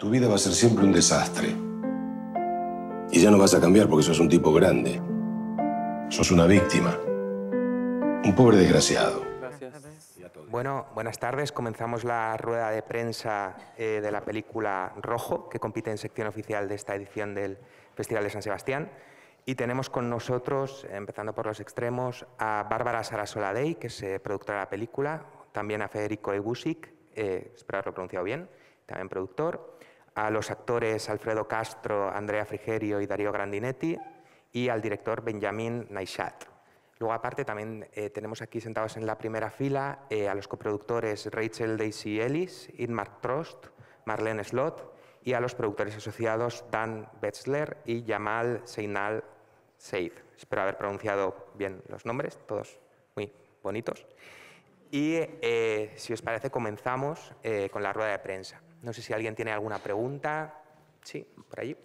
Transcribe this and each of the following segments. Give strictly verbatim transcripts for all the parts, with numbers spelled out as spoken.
Tu vida va a ser siempre un desastre. Y ya no vas a cambiar porque sos un tipo grande. Sos una víctima. Un pobre desgraciado. Gracias. Bueno, buenas tardes. Comenzamos la rueda de prensa eh, de la película Rojo, que compite en sección oficial de esta edición del Festival de San Sebastián. Y tenemos con nosotros, empezando por los extremos, a Bárbara Sarasola-Dey, que es eh, productora de la película, también a Federico Egusic, eh, espero haberlo pronunciado bien, también productor, a los actores Alfredo Castro, Andrea Frigerio y Darío Grandinetti, y al director Benjamin Naishat. Luego, aparte, también eh, tenemos aquí sentados en la primera fila eh, a los coproductores Rachel Daisy Ellis, Inmar Trost, Marlene Slot, y a los productores asociados Dan Betzler y Jamal Seinal Seid. Espero haber pronunciado bien los nombres, todos muy bonitos. Y, eh, si os parece, comenzamos eh, con la rueda de prensa. No sé si alguien tiene alguna pregunta. Sí, por allí.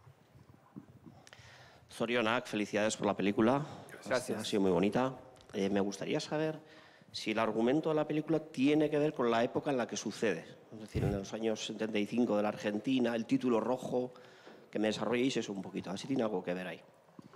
Zorionak, felicidades por la película. Gracias. Ha sido muy bonita. Eh, me gustaría saber si el argumento de la película tiene que ver con la época en la que sucede. Es decir, en los años setenta y cinco de la Argentina, el título rojo, que me desarrolléis eso un poquito. A ver si tiene algo que ver ahí.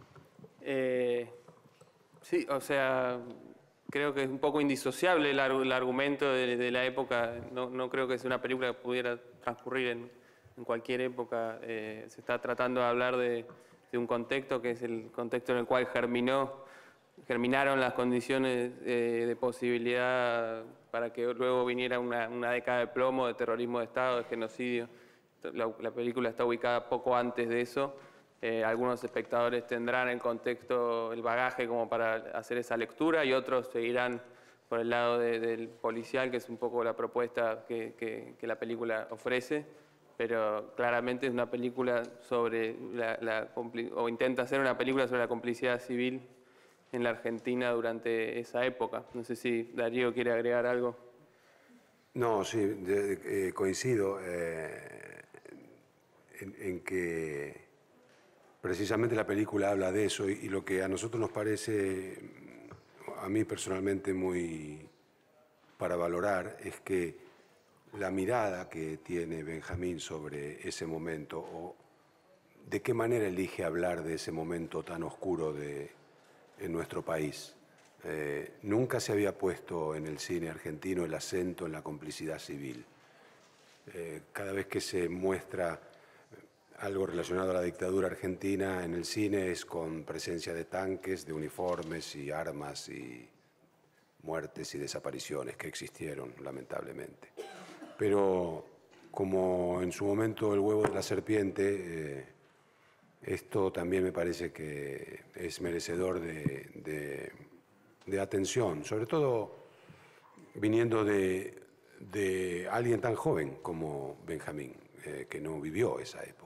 Eh, sí, o sea, creo que es un poco indisociable el, el argumento de, de la época. No, no creo que sea una película que pudiera transcurrir en, en cualquier época. Eh, se está tratando de hablar de, de un contexto que es el contexto en el cual germinó, germinaron las condiciones eh, de posibilidad para que luego viniera una, una década de plomo, de terrorismo de Estado, de genocidio. La, la película está ubicada poco antes de eso. Eh, algunos espectadores tendrán el contexto, el bagaje como para hacer esa lectura y otros seguirán por el lado de, del policial, que es un poco la propuesta que, que, que la película ofrece, pero claramente es una película sobre, la, la, o intenta ser una película sobre la complicidad civil en la Argentina durante esa época. No sé si Darío quiere agregar algo. No, sí, de, eh, coincido eh, en, en que precisamente la película habla de eso y, y lo que a nosotros nos parece, a mí personalmente muy para valorar, es que la mirada que tiene Benjamín sobre ese momento o de qué manera elige hablar de ese momento tan oscuro de, en nuestro país. Eh, nunca se había puesto en el cine argentino el acento en la complicidad civil. Eh, cada vez que se muestra algo relacionado a la dictadura argentina en el cine es con presencia de tanques, de uniformes y armas y muertes y desapariciones que existieron, lamentablemente. Pero como en su momento el huevo de la serpiente, eh, esto también me parece que es merecedor de, de, de atención, sobre todo viniendo de, de alguien tan joven como Benjamín, eh, que no vivió esa época.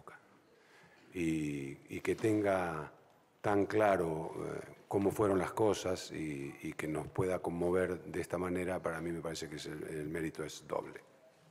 Y, y que tenga tan claro eh, cómo fueron las cosas y, y que nos pueda conmover de esta manera, para mí me parece que es el, el mérito es doble.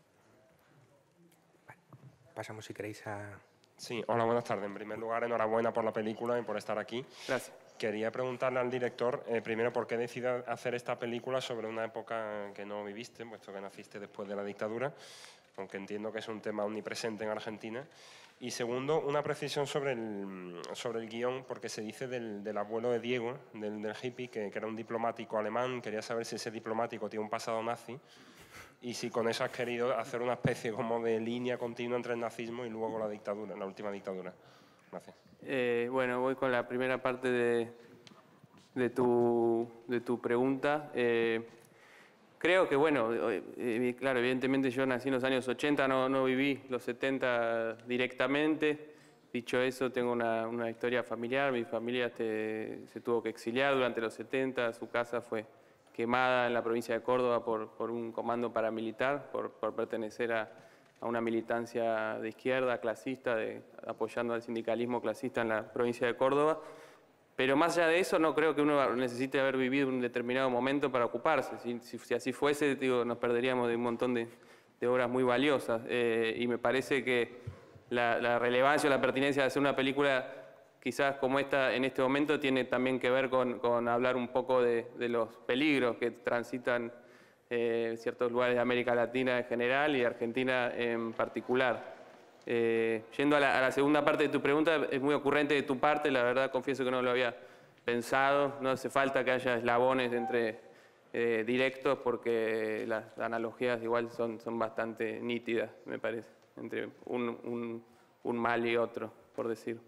Pasamos, si queréis, a... Sí, hola, buenas tardes. En primer lugar, enhorabuena por la película y por estar aquí. Gracias. Quería preguntarle al director, eh, primero, ¿por qué decide hacer esta película sobre una época que no viviste, puesto que naciste después de la dictadura, aunque entiendo que es un tema omnipresente en Argentina? Y segundo, una precisión sobre el, sobre el guión, porque se dice del, del abuelo de Diego, del, del hippie, que, que era un diplomático alemán. Quería saber si ese diplomático tiene un pasado nazi y si con eso has querido hacer una especie como de línea continua entre el nazismo y luego la dictadura, la última dictadura. Gracias. Eh, bueno, voy con la primera parte de, de, tu, de tu pregunta. Eh, creo que, bueno, eh, claro, evidentemente yo nací en los años ochenta, no, no viví los setenta directamente. Dicho eso, tengo una, una historia familiar. Mi familia este, se tuvo que exiliar durante los setenta, su casa fue quemada en la provincia de Córdoba por, por un comando paramilitar, por, por pertenecer a, a una militancia de izquierda, clasista, de, apoyando al sindicalismo clasista en la provincia de Córdoba. Pero más allá de eso, no creo que uno necesite haber vivido un determinado momento para ocuparse. Si, si, si así fuese, digo, nos perderíamos de un montón de, de obras muy valiosas. Eh, y me parece que la, la relevancia o la pertinencia de hacer una película quizás como esta en este momento tiene también que ver con, con hablar un poco de, de los peligros que transitan eh, ciertos lugares de América Latina en general y Argentina en particular. Eh, yendo a la, a la segunda parte de tu pregunta, es muy ocurrente de tu parte, la verdad confieso que no lo había pensado, no hace falta que haya eslabones entre eh, directos porque las analogías igual son, son bastante nítidas, me parece, entre un, un, un mal y otro, por decir.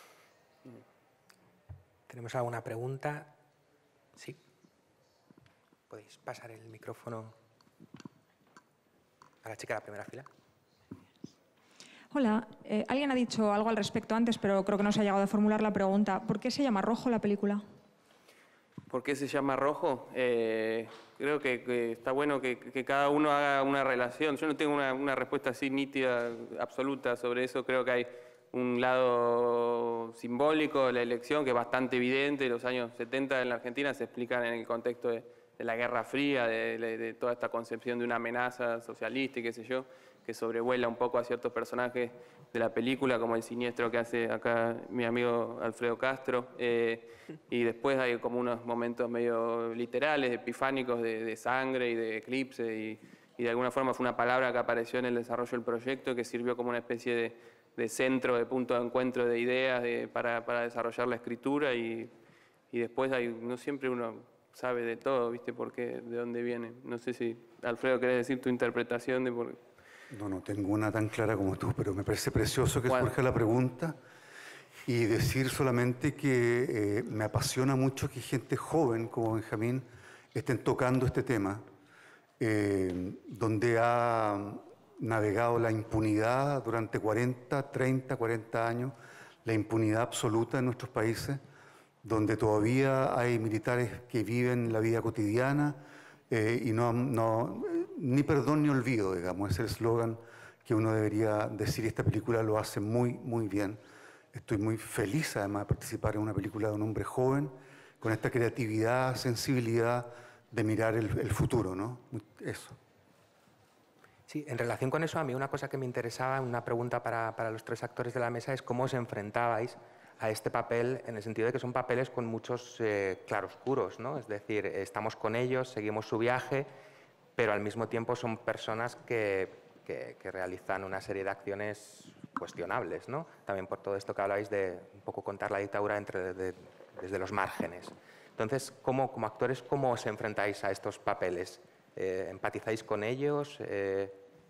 ¿Tenemos alguna pregunta? Sí. ¿Podéis pasar el micrófono a la chica de la primera fila? Hola, eh, alguien ha dicho algo al respecto antes, pero creo que no se ha llegado a formular la pregunta. ¿Por qué se llama Rojo la película? ¿Por qué se llama Rojo? Eh, creo que, que está bueno que, que cada uno haga una relación. Yo no tengo una, una respuesta así nítida, absoluta sobre eso. Creo que hay un lado simbólico de la elección que es bastante evidente. Los años setenta en la Argentina se explican en el contexto de, de la Guerra Fría, de, de, de toda esta concepción de una amenaza socialista y qué sé yo, que sobrevuela un poco a ciertos personajes de la película, como el siniestro que hace acá mi amigo Alfredo Castro. Eh, y después hay como unos momentos medio literales, epifánicos de, de sangre y de eclipse, y, y de alguna forma fue una palabra que apareció en el desarrollo del proyecto que sirvió como una especie de, de centro, de punto de encuentro de ideas de, para, para desarrollar la escritura, y, y después hay, no siempre uno sabe de todo, ¿viste? Por qué, de dónde viene. No sé si, Alfredo, querés decir tu interpretación de por qué. No, no tengo una tan clara como tú, pero me parece precioso que surja la pregunta y decir solamente que eh, me apasiona mucho que gente joven como Benjamín estén tocando este tema, eh, donde ha navegado la impunidad durante cuarenta, treinta, cuarenta años, la impunidad absoluta en nuestros países, donde todavía hay militares que viven la vida cotidiana, Eh, y no, no, ni perdón ni olvido, digamos, es el eslogan que uno debería decir, y esta película lo hace muy, muy bien. Estoy muy feliz, además, de participar en una película de un hombre joven, con esta creatividad, sensibilidad de mirar el, el futuro, ¿no? Eso. Sí, en relación con eso, a mí una cosa que me interesaba, una pregunta para, para los tres actores de la mesa, es cómo os enfrentabais a este papel, en el sentido de que son papeles con muchos eh, claroscuros, ¿no? Es decir, estamos con ellos, seguimos su viaje, pero al mismo tiempo son personas que, que, que realizan una serie de acciones cuestionables, ¿no? También por todo esto que habláis de un poco contar la dictadura entre, de, desde los márgenes. Entonces, ¿cómo, como actores, cómo os enfrentáis a estos papeles? Eh, ¿Empatizáis con ellos? Eh...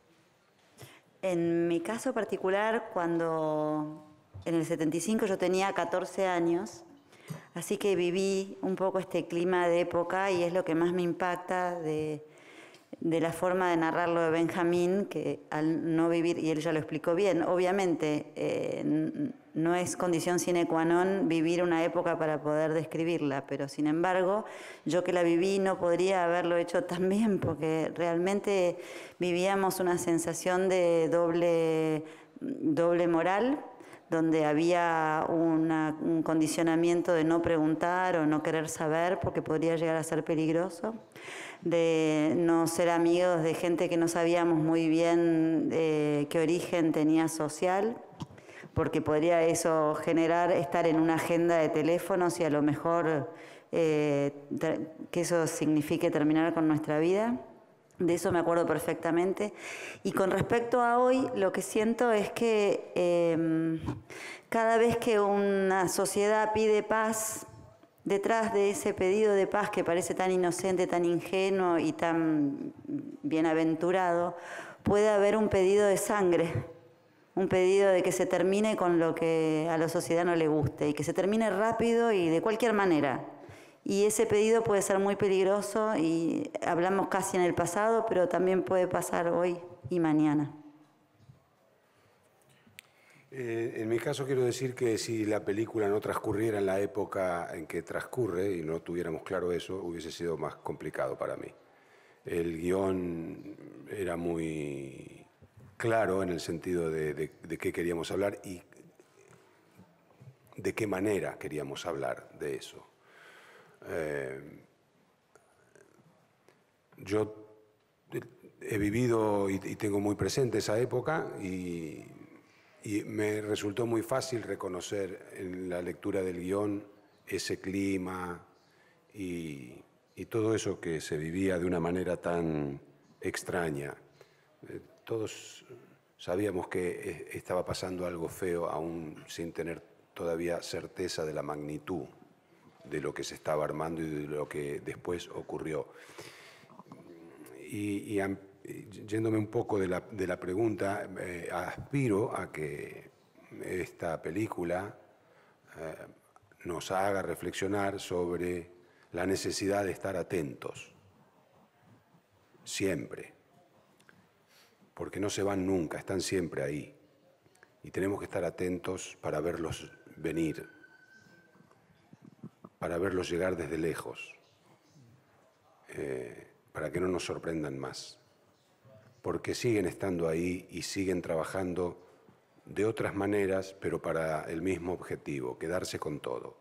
En mi caso particular, cuando en el setenta y cinco yo tenía catorce años, así que viví un poco este clima de época y es lo que más me impacta de, de la forma de narrarlo de Benjamín, que al no vivir, y él ya lo explicó bien, obviamente eh, no es condición sine qua non vivir una época para poder describirla, pero sin embargo, yo que la viví no podría haberlo hecho tan bien, porque realmente vivíamos una sensación de doble, doble moral, donde había una, un condicionamiento de no preguntar o no querer saber porque podría llegar a ser peligroso, de no ser amigos de gente que no sabíamos muy bien eh, qué origen tenía social, porque podría eso generar estar en una agenda de teléfonos y a lo mejor eh, que eso signifique terminar con nuestra vida. De eso me acuerdo perfectamente. Y con respecto a hoy, lo que siento es que eh, cada vez que una sociedad pide paz, detrás de ese pedido de paz que parece tan inocente, tan ingenuo y tan bienaventurado, puede haber un pedido de sangre, un pedido de que se termine con lo que a la sociedad no le guste y que se termine rápido y de cualquier manera. Y ese pedido puede ser muy peligroso y hablamos casi en el pasado, pero también puede pasar hoy y mañana. Eh, en mi caso quiero decir que si la película no transcurriera en la época en que transcurre y no tuviéramos claro eso, hubiese sido más complicado para mí. El guión era muy claro en el sentido de, de, de qué queríamos hablar y de qué manera queríamos hablar de eso. Eh, yo he vivido y, y tengo muy presente esa época y, y me resultó muy fácil reconocer en la lectura del guión ese clima y, y todo eso que se vivía de una manera tan extraña. Eh, todos Sabíamos que estaba pasando algo feo, aún sin tener todavía certeza de la magnitud de lo que se estaba armando y de lo que después ocurrió. Y, y yéndome un poco de la, de la pregunta, eh, aspiro a que esta película eh, nos haga reflexionar sobre la necesidad de estar atentos, siempre, porque no se van nunca, están siempre ahí, y tenemos que estar atentos para verlos venir, para verlos llegar desde lejos, eh, para que no nos sorprendan más, porque siguen estando ahí y siguen trabajando de otras maneras, pero para el mismo objetivo, quedarse con todo.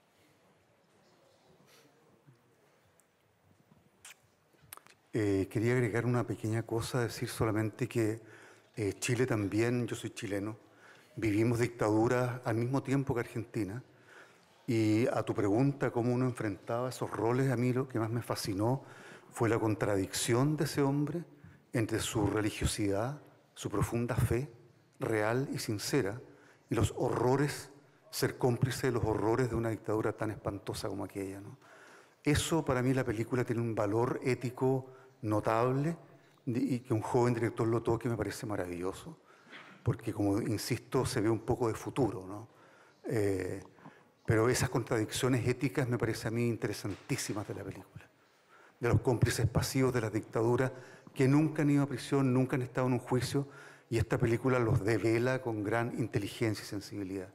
Eh, quería agregar una pequeña cosa, decir solamente que eh, Chile también, yo soy chileno, vivimos dictaduras al mismo tiempo que Argentina, y a tu pregunta, cómo uno enfrentaba esos roles, a mí lo que más me fascinó fue la contradicción de ese hombre entre su religiosidad, su profunda fe, real y sincera, y los horrores, ser cómplice de los horrores de una dictadura tan espantosa como aquella, ¿no? Eso, para mí, la película tiene un valor ético notable, y que un joven director lo toque me parece maravilloso, porque, como insisto, se ve un poco de futuro, ¿no? Eh, pero esas contradicciones éticas me parecen a mí interesantísimas de la película, de los cómplices pasivos de las dictaduras que nunca han ido a prisión, nunca han estado en un juicio, y esta película los devela con gran inteligencia y sensibilidad.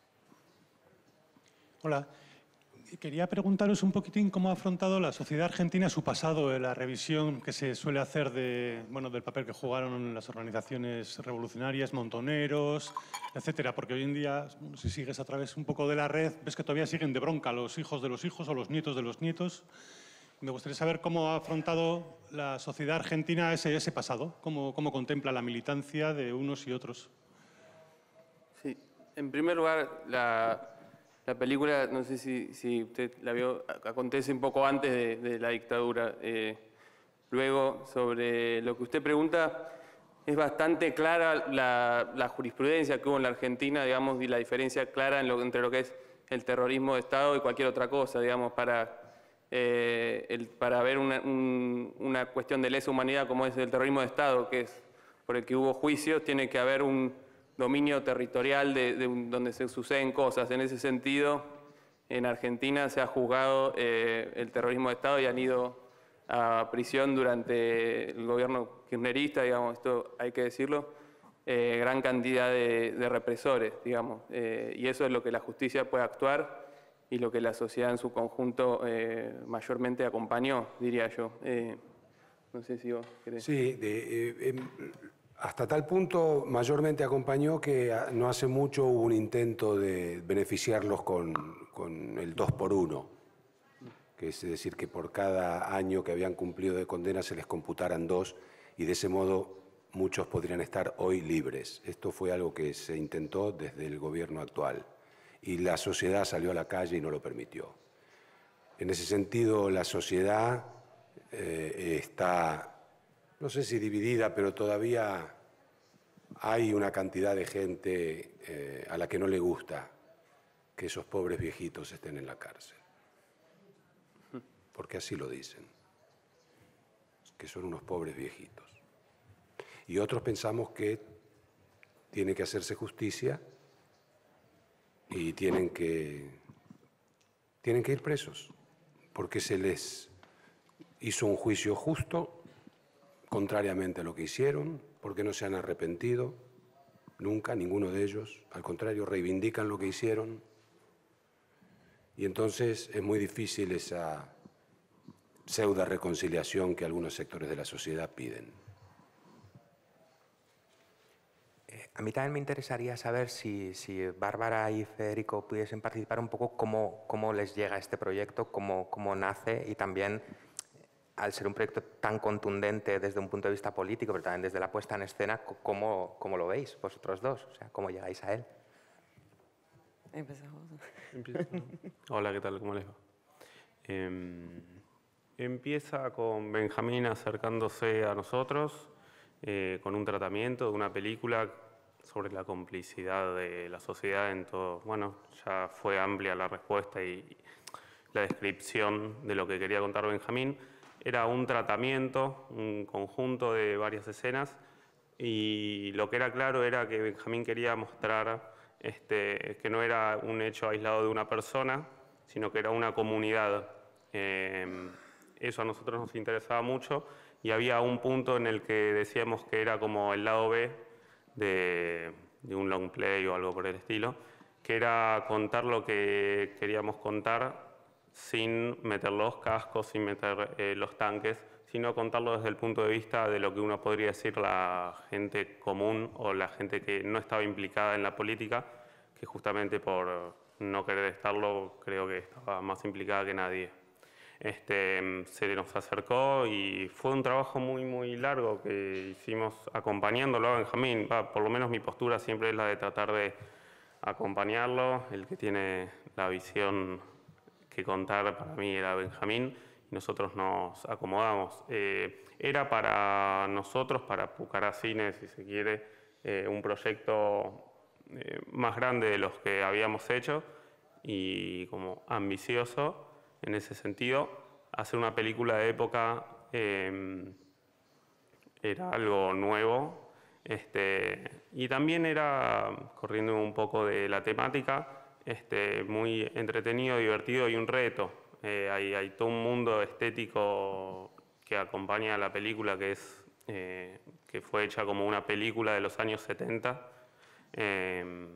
Hola. Quería preguntaros un poquitín cómo ha afrontado la sociedad argentina su pasado, en la revisión que se suele hacer de, bueno, del papel que jugaron las organizaciones revolucionarias, montoneros, etcétera. Porque hoy en día, si sigues a través un poco de la red, ves que todavía siguen de bronca los hijos de los hijos o los nietos de los nietos. Me gustaría saber cómo ha afrontado la sociedad argentina ese, ese pasado, cómo, cómo contempla la militancia de unos y otros. Sí, en primer lugar, la... La película, no sé si, si usted la vio, acontece un poco antes de, de la dictadura. Eh, luego, sobre lo que usted pregunta, es bastante clara la, la jurisprudencia que hubo en la Argentina, digamos, y la diferencia clara en lo, entre lo que es el terrorismo de Estado y cualquier otra cosa, digamos, para, eh, el, para ver una, un, una cuestión de lesa humanidad como es el terrorismo de Estado, que es por el que hubo juicios, tiene que haber un dominio territorial de, de un, donde se suceden cosas. En ese sentido, en Argentina se ha juzgado eh, el terrorismo de Estado y han ido a prisión durante el gobierno kirchnerista, digamos, esto hay que decirlo, eh, gran cantidad de, de represores, digamos, eh, y eso es lo que la justicia puede actuar y lo que la sociedad en su conjunto eh, mayormente acompañó, diría yo. Eh, no sé si vos querés. Sí, de, eh, eh, hasta tal punto mayormente acompañó que no hace mucho hubo un intento de beneficiarlos con, con el dos por uno, que es decir, que por cada año que habían cumplido de condena se les computaran dos, y de ese modo muchos podrían estar hoy libres. Esto fue algo que se intentó desde el gobierno actual, y la sociedad salió a la calle y no lo permitió. En ese sentido, la sociedad eh, está... no sé si dividida, pero todavía hay una cantidad de gente eh, a la que no le gusta que esos pobres viejitos estén en la cárcel. Porque así lo dicen, que son unos pobres viejitos. Y otros pensamos que tiene que hacerse justicia y tienen que, tienen que ir presos, porque se les hizo un juicio justo, contrariamente a lo que hicieron, porque no se han arrepentido, nunca, ninguno de ellos. Al contrario, reivindican lo que hicieron. Y entonces es muy difícil esa pseudo reconciliación que algunos sectores de la sociedad piden. Eh, a mí también me interesaría saber si, si Bárbara y Federico pudiesen participar un poco cómo, cómo les llega este proyecto, cómo, cómo nace, y también, al ser un proyecto tan contundente desde un punto de vista político, pero también desde la puesta en escena, ¿cómo, cómo lo veis vosotros dos? O sea, ¿cómo llegáis a él? Empezamos. Hola, ¿qué tal? ¿Cómo les va? Eh, empieza con Benjamín acercándose a nosotros eh, con un tratamiento de una película sobre la complicidad de la sociedad en todo. Bueno, ya fue amplia la respuesta y la descripción de lo que quería contar Benjamín. Era un tratamiento, un conjunto de varias escenas, y lo que era claro era que Benjamín quería mostrar este, que no era un hecho aislado de una persona, sino que era una comunidad. Eh, eso a nosotros nos interesaba mucho, y había un punto en el que decíamos que era como el lado B de, de un long play o algo por el estilo, que era contar lo que queríamos contar sin meter los cascos, sin meter eh, los tanques, sino contarlo desde el punto de vista de lo que uno podría decir la gente común o la gente que no estaba implicada en la política, que justamente por no querer estarlo creo que estaba más implicada que nadie. Este, se nos acercó y fue un trabajo muy, muy largo que hicimos acompañándolo a Benjamín. Va, por lo menos mi postura siempre es la de tratar de acompañarlo. El que tiene la visión que contar para mí era Benjamín, y nosotros nos acomodamos. Eh, era para nosotros, para Pucará Cine, si se quiere, eh, un proyecto eh, más grande de los que habíamos hecho y como ambicioso en ese sentido. Hacer una película de época eh, era algo nuevo, este, y también era, corriendo un poco de la temática, este, muy entretenido, divertido y un reto. Eh, hay, hay todo un mundo estético que acompaña a la película que, es, eh, que fue hecha como una película de los años setenta. Eh,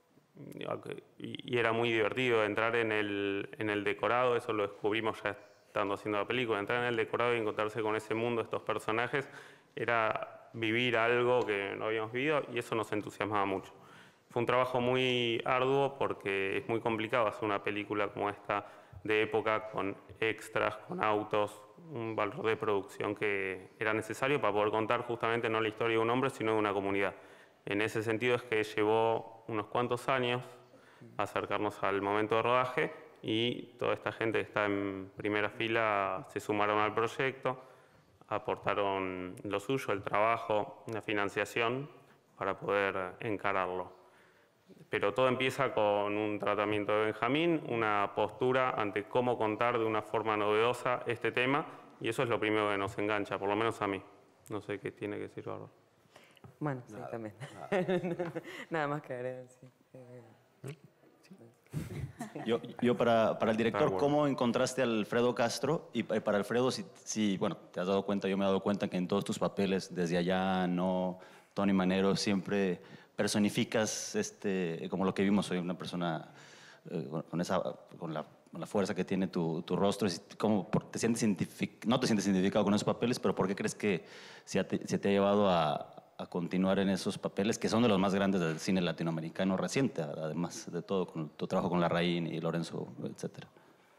y era muy divertido entrar en el, en el decorado, eso lo descubrimos ya estando haciendo la película, entrar en el decorado y encontrarse con ese mundo, estos personajes, era vivir algo que no habíamos vivido, y eso nos entusiasmaba mucho. Fue un trabajo muy arduo porque es muy complicado hacer una película como esta de época con extras, con autos, un valor de producción que era necesario para poder contar justamente no la historia de un hombre, sino de una comunidad. En ese sentido es que llevó unos cuantos años acercarnos al momento de rodaje, y toda esta gente que está en primera fila se sumaron al proyecto, aportaron lo suyo, el trabajo, la financiación para poder encararlo. Pero todo empieza con un tratamiento de Benjamín, una postura ante cómo contar de una forma novedosa este tema, y eso es lo primero que nos engancha, por lo menos a mí. No sé qué tiene que decir Bárbara. Bueno, sí, nada, también. Nada. Nada más que agregar, sí. Yo, yo para, para el director, ¿cómo encontraste a Alfredo Castro? Y para Alfredo, si, si, bueno, te has dado cuenta, yo me he dado cuenta que en todos tus papeles, desde allá, no, Tony Manero, siempre personificas, este, como lo que vimos, soy una persona eh, con, esa, con, la, con la fuerza que tiene tu, tu rostro. ¿Cómo, te sientes no te sientes identificado con esos papeles, pero ¿por qué crees que se te, se te ha llevado a, a continuar en esos papeles, que son de los más grandes del cine latinoamericano reciente, además de todo, con tu trabajo con Larraín y Lorenzo, etcétera?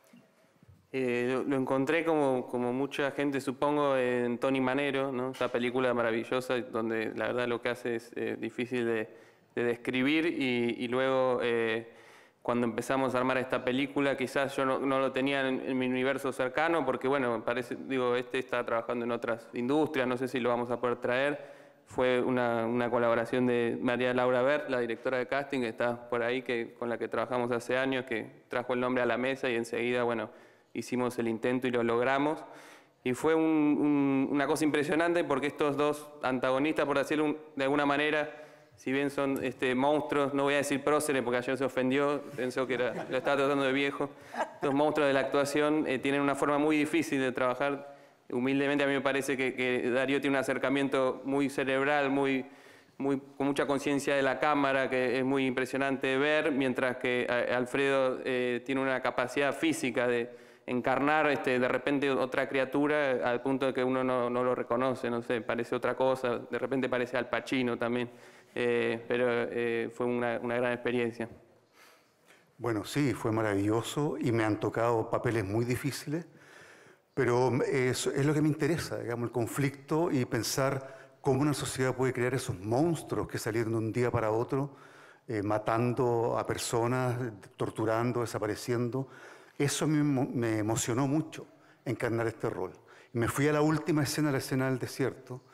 Eh, lo, lo encontré como, como mucha gente, supongo, en Tony Manero, ¿no? Esta película maravillosa donde la verdad lo que hace es eh, difícil de, de describir, y, y luego eh, cuando empezamos a armar esta película quizás yo no, no lo tenía en, en mi universo cercano porque, bueno, parece, digo, este está trabajando en otras industrias, no sé si lo vamos a poder traer. Fue una, una colaboración de María Laura Bert, la directora de casting, que está por ahí, que, con la que trabajamos hace años, que trajo el nombre a la mesa y enseguida, bueno, hicimos el intento y lo logramos. Y fue un, un, una cosa impresionante porque estos dos antagonistas, por decirlo un, de alguna manera, si bien son este, monstruos, no voy a decir próceres porque ayer se ofendió, pensó que era, lo estaba tratando de viejo, estos monstruos de la actuación eh, tienen una forma muy difícil de trabajar. Humildemente a mí me parece que, que Darío tiene un acercamiento muy cerebral, muy, muy, con mucha conciencia de la cámara, que es muy impresionante de ver, mientras que Alfredo eh, tiene una capacidad física de encarnar este, de repente otra criatura al punto de que uno no, no lo reconoce, no sé, parece otra cosa, de repente parece Al Pacino también, eh, pero eh, fue una, una gran experiencia. Bueno, sí, fue maravilloso y me han tocado papeles muy difíciles. Pero es, es lo que me interesa, digamos, el conflicto y pensar cómo una sociedad puede crear esos monstruos que salieron de un día para otro, eh, matando a personas, torturando, desapareciendo. Eso a mí me emocionó mucho, encarnar este rol. Y me fui a la última escena, la escena del desierto,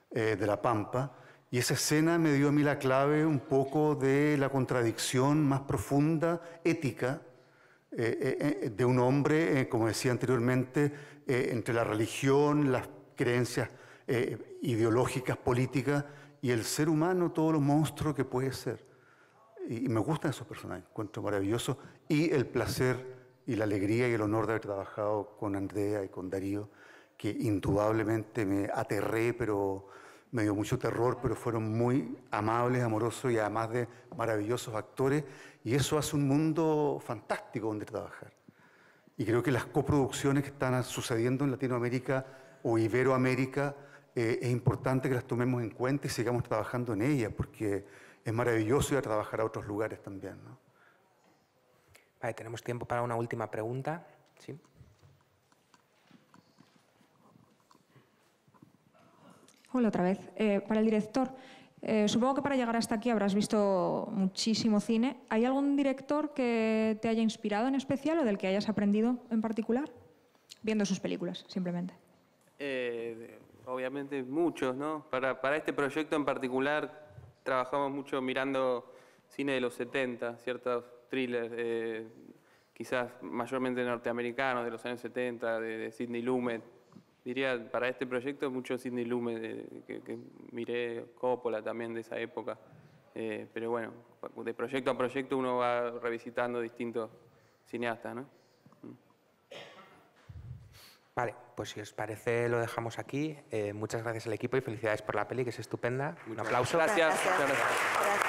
eh, de La Pampa. Y esa escena me dio a mí la clave un poco de la contradicción más profunda, ética, eh, eh, de un hombre, eh, como decía anteriormente, eh, entre la religión, las creencias eh, ideológicas, políticas, y el ser humano, todos los monstruos que puede ser. Y, y me gustan esos personajes, encuentro maravillosos, y el placer y la alegría y el honor de haber trabajado con Andrea y con Darío, que indudablemente me aterré, pero me dio mucho terror, pero fueron muy amables, amorosos y además de maravillosos actores, y eso hace un mundo fantástico donde trabajar. Y creo que las coproducciones que están sucediendo en Latinoamérica o Iberoamérica, eh, es importante que las tomemos en cuenta y sigamos trabajando en ellas, porque es maravilloso ir a trabajar a otros lugares también, ¿no? Vale, tenemos tiempo para una última pregunta. ¿Sí? Hola otra vez. Eh, para el director, eh, supongo que para llegar hasta aquí habrás visto muchísimo cine. ¿Hay algún director que te haya inspirado en especial o del que hayas aprendido en particular? Viendo sus películas, simplemente. Eh, obviamente muchos, ¿no? Para, para este proyecto en particular trabajamos mucho mirando cine de los setenta, ciertos thrillers, eh, quizás mayormente norteamericanos de los años setenta, de, de Sidney Lumet. Diría, para este proyecto, mucho Sidney Lumet, de, que, que miré Coppola también de esa época. Eh, pero bueno, de proyecto a proyecto uno va revisitando distintos cineastas, ¿no? Vale, pues si os parece lo dejamos aquí. Eh, muchas gracias al equipo y felicidades por la peli, que es estupenda. Un aplauso. Gracias. Gracias. Muchas gracias. Gracias.